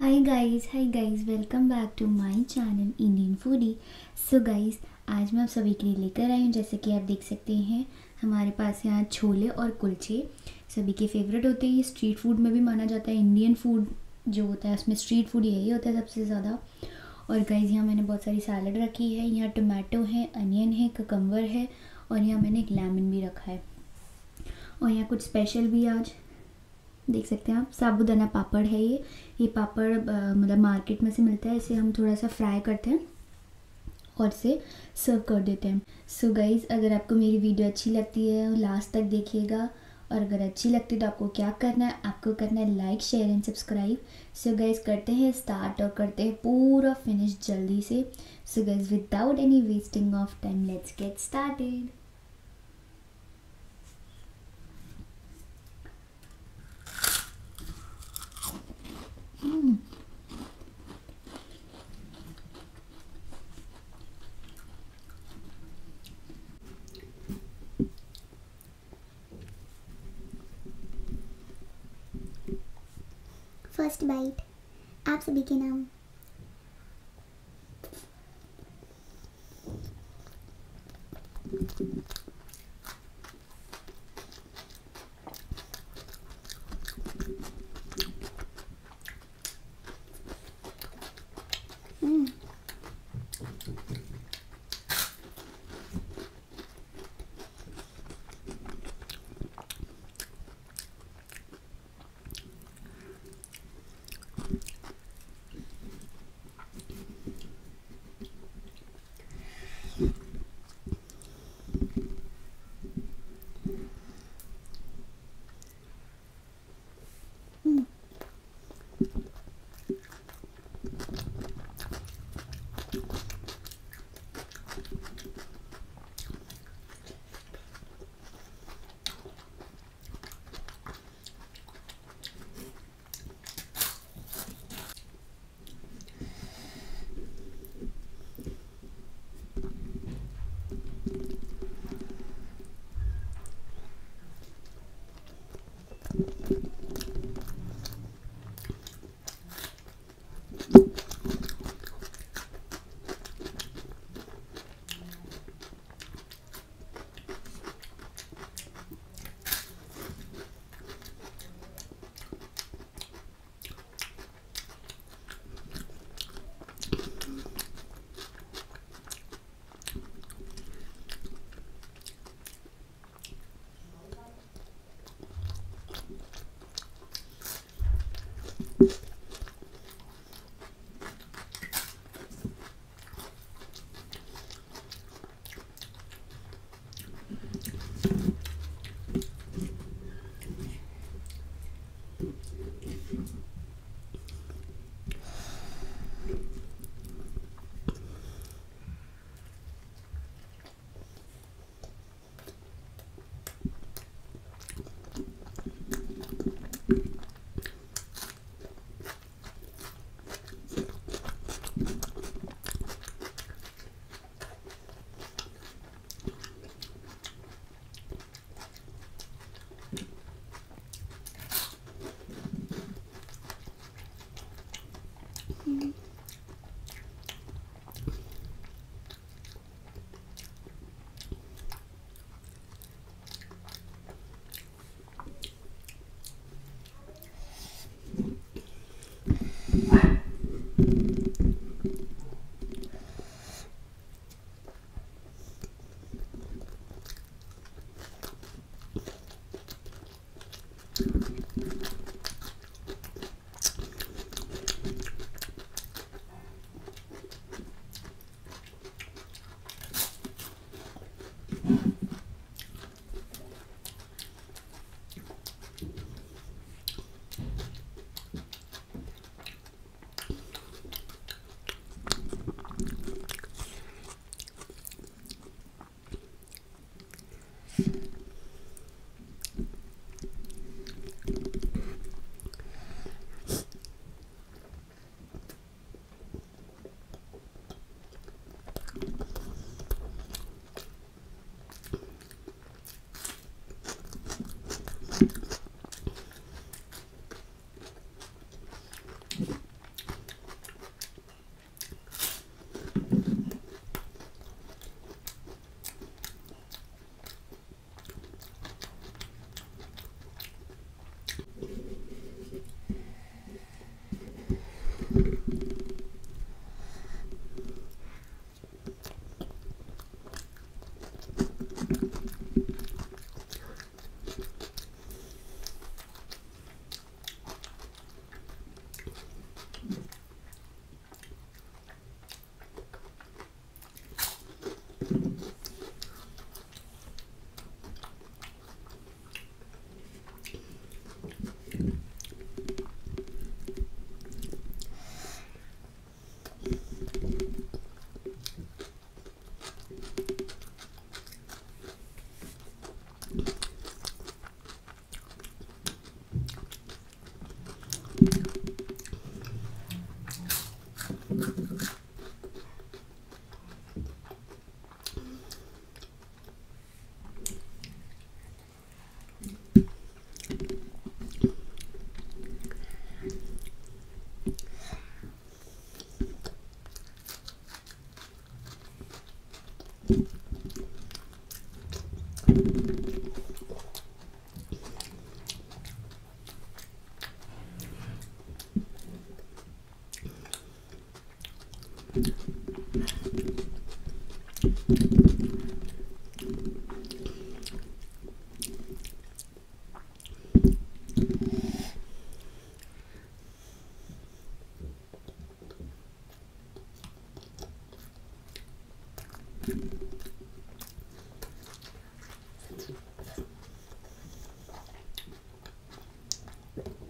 Hi guys welcome back to my channel Indian foodie. So guys, आज मैं आप सभी के लिए लेकर आई हूँ। जैसे कि आप देख सकते हैं हमारे पास यहाँ छोले और कुलचे सभी के फेवरेट होते हैं। ये स्ट्रीट फूड में भी माना जाता है। इंडियन फूड जो होता है उसमें स्ट्रीट फूड यही होता है सबसे ज़्यादा। और गाइस, यहाँ मैंने बहुत सारी सैलड रखी है। यहाँ टोमेटो है, अनियन है, ककम्बर है और यहाँ मैंने एक लेमन भी रखा है। और यहाँ कुछ स्पेशल भी आज देख सकते हैं आप, साबूदाना पापड़ है। ये पापड़ मतलब मार्केट में से मिलता है। इसे हम थोड़ा सा फ्राई करते हैं और इसे सर्व कर देते हैं। सो गाइज़, अगर आपको मेरी वीडियो अच्छी लगती है लास्ट तक देखिएगा। और अगर अच्छी लगती है तो आपको क्या करना है, आपको करना है like, share and subscribe. So guys, करते हैं स्टार्ट और करते हैं पूरा फिनिश जल्दी से। So guys, without any wasting of time, let's get started. First bite आप सभी के नाम। है।